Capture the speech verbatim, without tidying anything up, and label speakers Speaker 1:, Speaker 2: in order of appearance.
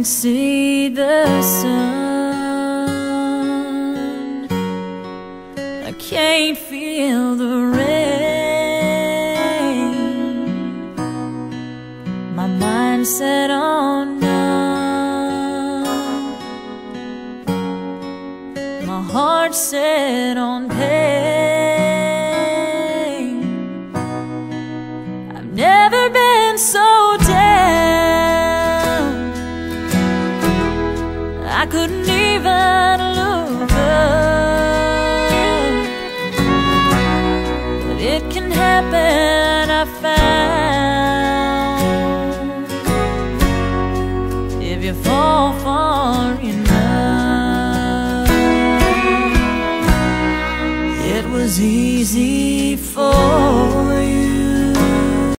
Speaker 1: see the sun, I can't feel the rain. My mind's set on numb, my heart's set on pain. I've never been so down, I couldn't even look up. But it can happen, I found, if you fall far enough. It was easy for